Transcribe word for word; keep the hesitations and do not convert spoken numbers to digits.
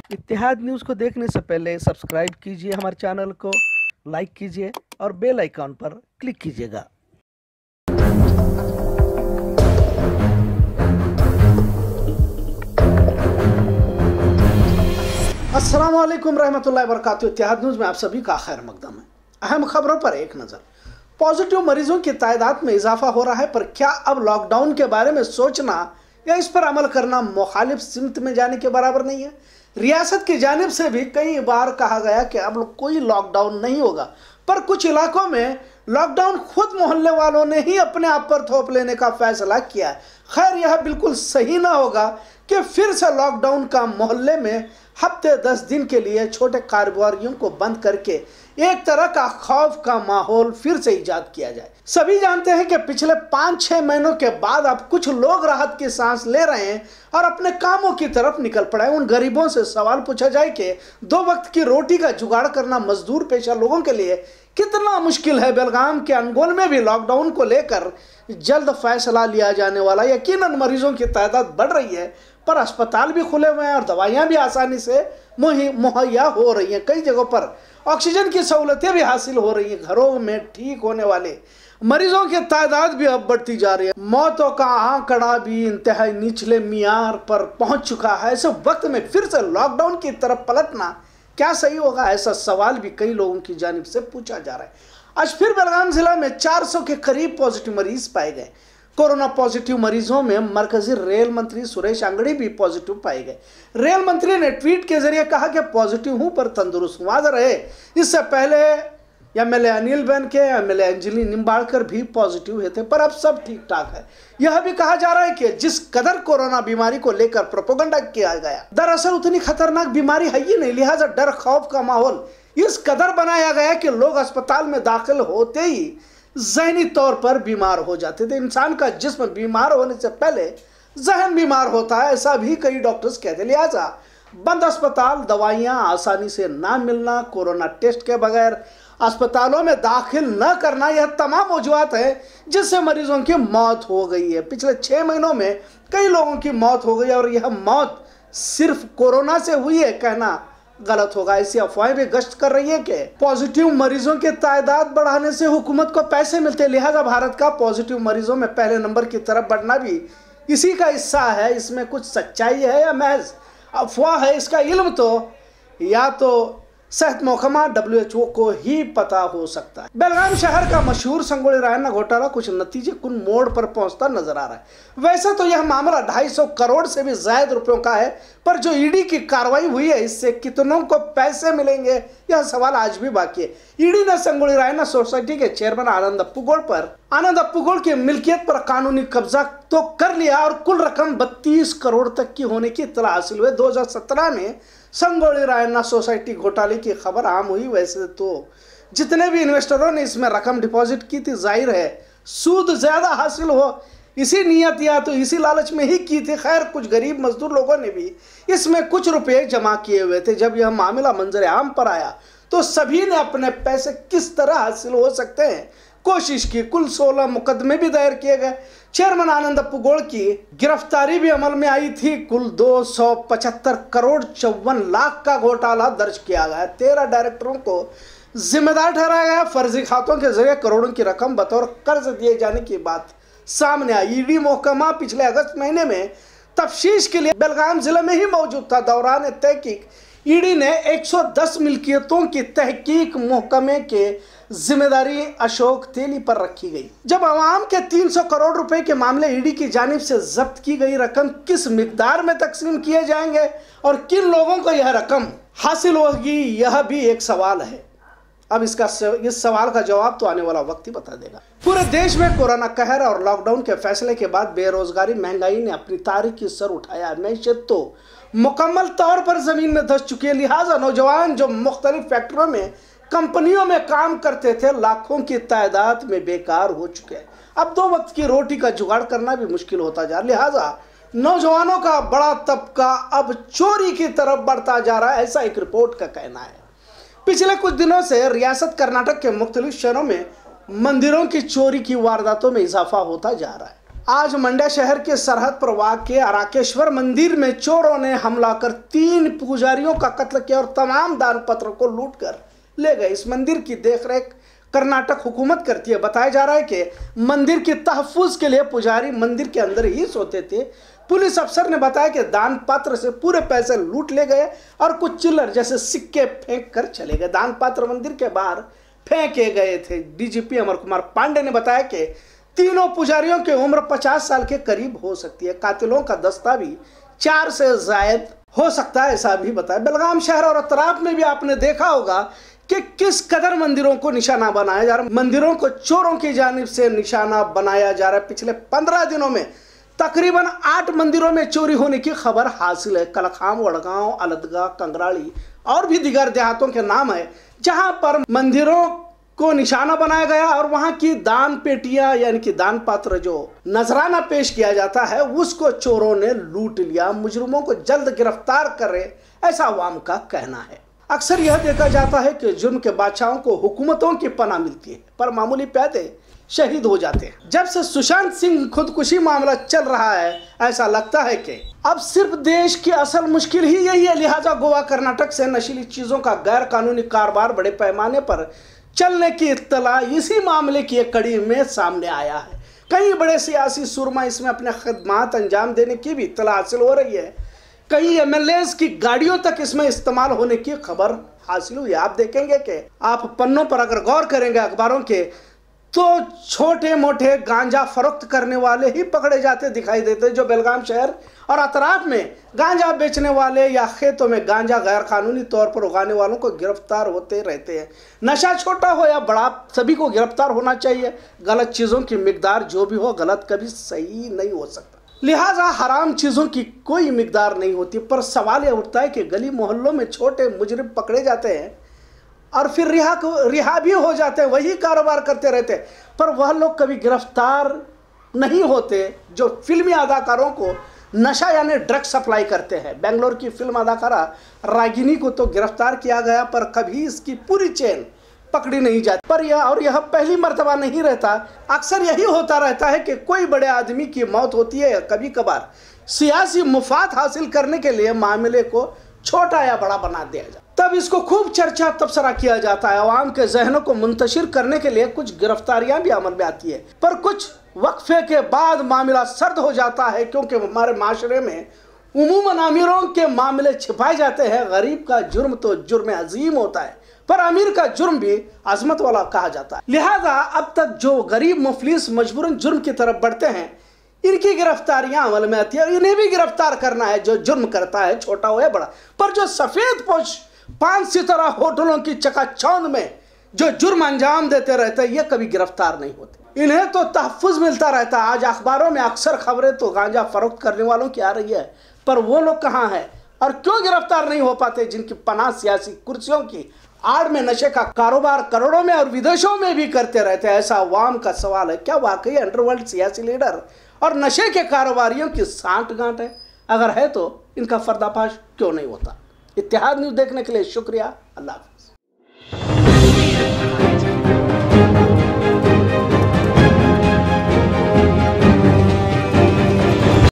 इत्तेहाद news को देखने से पहले सब्सक्राइब कीजिए हमारे चैनल को, लाइक कीजिए और बेल आइकॉन पर क्लिक कीजिएगा। अस्सलाम वालेकुम रहमतुल्लाहि व बरकातुहू। इत्तेहाद न्यूज़ में आप सभी का खैर मकदम है। अहम खबरों पर एक नज़र। पॉजिटिव मरीजों की तादाद में इजाफा हो रहा है, पर क्या अब लॉकडाउन के बारे में सोचना या इस पर अमल करना मुखालिफ सिमत में जाने के बराबर नहीं है। रियासत की जानिब से भी कई बार कहा गया कि अब कोई लॉकडाउन नहीं होगा, पर कुछ इलाकों में लॉकडाउन खुद मोहल्ले वालों ने ही अपने आप पर थोप लेने का फैसला किया है। खैर, यह बिल्कुल सही ना होगा कि फिर से लॉकडाउन का मोहल्ले में हफ्ते दस दिन के लिए छोटे कारोबारियों को बंद करके एक तरह का खौफ का माहौल फिर से इजाद किया जाए। सभी जानते हैं कि पिछले पाँच छः महीनों के बाद अब कुछ लोग राहत की सांस ले रहे हैं और अपने कामों की तरफ निकल पड़े। उन गरीबों से सवाल पूछा जाए कि दो वक्त की रोटी का जुगाड़ करना मजदूर पेशा लोगों के लिए कितना मुश्किल है। बेलगाम के अनगोल में भी लॉकडाउन को लेकर जल्द फैसला लिया जाने वाला। यकीनन मरीजों की तादाद बढ़ रही है, पर अस्पताल भी खुले हुए हैं और दवाइयाँ भी आसानी से मुहैया हो रही हैं। कई जगहों पर ऑक्सीजन की सहूलतें भी हासिल हो रही हैं। घरों में ठीक होने वाले मरीजों की तादाद भी अब बढ़ती जा रही है। मौतों का आंकड़ा भी इंतहाई निचले मियार पर पहुंच चुका है। ऐसे वक्त में फिर से लॉकडाउन की तरफ पलटना क्या सही होगा, ऐसा सवाल भी कई लोगों की जानिब से पूछा जा रहा है। आज फिर बेलगाम जिला में चार सौ के करीब पॉजिटिव मरीज पाए गए। कोरोना पॉजिटिव मरीजों में मरकजी रेल मंत्री सुरेश अंगड़ी भी पॉजिटिव पाए गए। रेल मंत्री ने ट्वीट के जरिए कहा कि पॉजिटिव हूं पर तंदुरुस्त हूं। वाज़ेह रहे, इससे पहले एमएलए अनिल बैन के एमएलए अंजलि निम्बाड़कर भी पॉजिटिव हुए थे, पर अब सब ठीक ठाक है। यह भी कहा जा रहा है कि जिस कदर कोरोना बीमारी को लेकर प्रोपेगेंडा किया गया, दरअसल उतनी खतरनाक बीमारी है ही नहीं। लिहाजा डर खौफ का माहौल इस कदर बनाया गया कि लोग अस्पताल में दाखिल होते ही ज़हनी तौर पर बीमार हो जाते थे। इंसान का जिस्म बीमार होने से पहले जहन बीमार होता है, ऐसा भी कई डॉक्टर्स कहते। लिहाजा बंद अस्पताल, दवाइयाँ आसानी से ना मिलना, कोरोना टेस्ट के बगैर अस्पतालों में दाखिल न करना, यह तमाम वजूहात है जिससे मरीजों की मौत हो गई है। पिछले छः महीनों में कई लोगों की मौत हो गई और यह मौत सिर्फ कोरोना से हुई है कहना गलत होगा। ऐसी अफवाहें भी गश्त कर रही है कि पॉजिटिव मरीजों की तादाद बढ़ाने से हुकूमत को पैसे मिलते हैं। लिहाजा भारत का पॉजिटिव मरीजों में पहले नंबर की तरफ बढ़ना भी इसी का हिस्सा है। इसमें कुछ सच्चाई है या महज अफवाह है, इसका इल्म तो या तो सेहत महकमा डब्ल्यू एच ओ को ही पता हो सकता है। बेलगाम शहर का मशहूर संगोली रायना घोटाला कुछ नतीजे कुन मोड़ पर पहुंचता नजर आ रहा है। वैसे तो यह मामला ढाई सौ करोड़ से भी ज्यादा रुपयों का है, पर जो ईडी की कार्रवाई हुई है इससे कितनों को पैसे मिलेंगे, यह सवाल आज भी बाकी है। ईडी ने संगोली रायना सोसाइटी के चेयरमैन आनंद अप्पूगोड़ पर आनंद अप्पूगोड़ की मिल्कियत पर कानूनी कब्जा तो कर लिया और कुल रकम बत्तीस करोड़ तक की होने की इत्तला हासिल हुई। दो हजार सत्रह में संगोली रायना सोसाइटी घोटाले की खबर आम हुई। वैसे तो जितने भी इन्वेस्टरों ने इसमें रकम डिपॉजिट की थी, जाहिर है सूद ज्यादा हासिल हो इसी नियत या तो इसी लालच में ही की थी। खैर, कुछ गरीब मजदूर लोगों ने भी इसमें कुछ रुपए जमा किए हुए थे। जब यह मामला मंजर आम पर आया तो सभी ने अपने पैसे किस तरह हासिल हो सकते हैं कोशिश की। कुल सोलह मुकदमे भी दायर किए गए। चेयरमैन आनंद अप्पूगोड़ की गिरफ्तारी भी अमल में आई थी। कुल दो सौ पचहत्तर करोड़ चौवन लाख का घोटाला दर्ज किया गया। तेरह डायरेक्टरों को जिम्मेदार ठहराया गया। फर्जी खातों के जरिए करोड़ों की रकम बतौर कर्ज दिए जाने की बात सामने आई। ईडी महकमा पिछले अगस्त महीने में तफ्तीश के लिए बेलगाम जिले में ही मौजूद था। दौरान तहकीक ईडी ने एक सौ दस मिल्कियतों की तहकीक महकमे के जिम्मेदारी अशोक तेली पर रखी गई। जब अवाम के तीन सौ करोड़ रुपए के मामले ईडी की जानिब से जब्त की गई रकम किस मिकदार में तकसीम किए जाएंगे और किन लोगों को यह रकम हासिल होगी, यह भी एक सवाल है। अब इसका इस सवाल का जवाब तो आने वाला वक्त ही बता देगा। पूरे देश में कोरोना कहर और लॉकडाउन के फैसले के बाद बेरोजगारी, महंगाई ने अपनी तारीखी सर उठाया। मैशत तो मुकम्मल तौर पर जमीन में धंस चुकी है। लिहाजा नौजवान जो मुख्तलिफ फैक्टरों में, कंपनियों में काम करते थे, लाखों की तादाद में बेकार हो चुके हैं। अब दो वक्त की रोटी का जुगाड़ करना भी मुश्किल होता जा रहा। लिहाजा नौजवानों का बड़ा तबका अब चोरी की तरफ बढ़ता जा रहा है, ऐसा एक रिपोर्ट का कहना है। पिछले कुछ दिनों से रियासत कर्नाटक के मुख्तलिफ शहरों में मंदिरों की चोरी की वारदातों में इजाफा होता जा रहा है। आज मंड्या शहर के सरहद पर वाक़ अराकेश्वर मंदिर में चोरों ने हमला कर तीन पुजारियों का कत्ल किया और तमाम दान पत्र को लूट कर ले गए। इस मंदिर की देखरेख कर्नाटक हुकूमत करती है। बताया जा रहा है कि मंदिर की तहफ़्फ़ुज़ के लिए पुजारी मंदिर के अंदर ही सोते थे। पुलिस अफसर ने बताया कि दान पत्र से पूरे पैसे लूट ले गए और कुछ चिल्लर जैसे सिक्के फेंक कर चले गए। दान पत्र मंदिर के बाहर फेंके गए थे। डीजीपी अमर कुमार पांडे ने बताया कि तीनों पुजारियों की उम्र पचास साल के करीब हो सकती है। कातिलों का दस्ता भी चार से जायद हो सकता है, ऐसा भी बताया। बेलगाम शहर और अतराफ में भी आपने देखा होगा कि किस कदर मंदिरों को निशाना बनाया जा रहा है। मंदिरों को चोरों की जानिब से निशाना बनाया जा रहा है। पिछले पंद्रह दिनों में तकरीबन आठ मंदिरों में चोरी होने की खबर हासिल है। कलखाम, वड़गांव, अलदगा, कंगराली और भी दीगर देहातों के नाम है जहां पर मंदिरों को निशाना बनाया गया और वहां की दान पेटियां यानी कि दान पात्र जो नजराना पेश किया जाता है उसको चोरों ने लूट लिया। मुजरिमों को जल्द गिरफ्तार करे, ऐसा अवाम का कहना है। अक्सर यह देखा जाता है कि जुर्म के बादशाहों को हुकूमतों की पनाह मिलती है पर मामूली पैदे शहीद हो जाते हैं। जब से सुशांत सिंह खुदकुशी मामला चल रहा है ऐसा लगता है कि अब सिर्फ देश की असल मुश्किल ही यही है। लिहाजा गोवा कर्नाटक से नशीली चीजों का गैर कानूनी कारोबार बड़े पैमाने पर चलने की इत्तला इसी मामले की एक कड़ी में सामने आया है। कई बड़े सियासी सुरमा इसमें अपने खदमात अंजाम देने की भी इत्तला हासिल हो रही है। कई एमएलएस की गाड़ियों तक इसमें इस्तेमाल होने की खबर हासिल हुई। आप देखेंगे कि आप पन्नों पर अगर गौर करेंगे अखबारों के तो छोटे मोटे गांजा फरोख्त करने वाले ही पकड़े जाते दिखाई देते, जो बेलगाम शहर और अतराफ में गांजा बेचने वाले या खेतों में गांजा गैर कानूनी तौर पर उगाने वालों को गिरफ्तार होते रहते हैं। नशा छोटा हो या बड़ा सभी को गिरफ्तार होना चाहिए। गलत चीज़ों की मिकदार जो भी हो, गलत कभी सही नहीं हो सकता। लिहाजा हराम चीज़ों की कोई मिकदार नहीं होती। पर सवाल यह उठता है कि गली मोहल्लों में छोटे मुजरिम पकड़े जाते हैं और फिर रिहा को रिहा भी हो जाते हैं, वही कारोबार करते रहते हैं, पर वह लोग कभी गिरफ्तार नहीं होते जो फिल्मी अदाकारों को नशा यानी ड्रग सप्लाई करते हैं। बेंगलोर की फिल्म अदाकारा रागिनी को तो गिरफ्तार किया गया पर कभी इसकी पूरी चेन पकड़ी नहीं जाती। पर यह और यह पहली मर्तबा नहीं रहता। अक्सर यही होता रहता है कि कोई बड़े आदमी की मौत होती है, कभी कभार सियासी मुफाद हासिल करने के लिए मामले को छोटा या बड़ा बना दिया जाता, तब इसको खूब चर्चा तबसरा किया जाता है। अवाम के जहनों को मुंतशिर करने के लिए कुछ गिरफ्तारियां भी अमल में आती है, पर कुछ वक्फे के बाद मामला सर्द हो जाता है क्योंकि हमारे माशरे में उमूमन अमीरों के मामले छिपाए जाते हैं। गरीब का जुर्म तो जुर्म अजीम होता है पर अमीर का जुर्म भी अजमत वाला कहा जाता है। लिहाजा अब तक जो गरीब मुफलिस मजबूरन जुर्म की तरफ बढ़ते हैं इनकी गिरफ्तारियां अमल में आती है और इन्हें भी गिरफ्तार करना है जो जुर्म करता है, छोटा हो या बड़ा। पर जो सफेद पोश पांच सितारा होटलों की चकाचौंध में जो जुर्म अंजाम देते रहते हैं ये कभी गिरफ्तार नहीं होते। इन्हें तो तहफ़्फ़ुज़ मिलता रहता है। आज अखबारों में अक्सर खबरें तो गांजा फरोख्त करने वालों की आ रही है, पर वो लोग कहाँ हैं और क्यों गिरफ्तार नहीं हो पाते जिनकी पनाह सियासी कुर्सियों की आड़ में नशे का कारोबार करोड़ों में और विदेशों में भी करते रहते हैं। ऐसा अवाम का सवाल है, क्या वाकई अंडरवर्ल्ड सियासी लीडर और नशे के कारोबारियों की सांठ गांठ है? अगर है तो इनका पर्दाफाश क्यों नहीं होता? इत्तेहाद न्यूज़ देखने के लिए शुक्रिया। अल्लाह हाफ़िज़।